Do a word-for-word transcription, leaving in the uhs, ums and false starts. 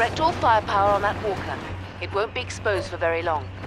Direct all firepower on that walker. It won't be exposed for very long.